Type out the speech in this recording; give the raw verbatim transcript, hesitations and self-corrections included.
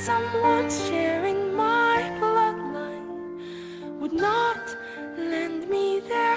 someone sharing my bloodline would not lend me their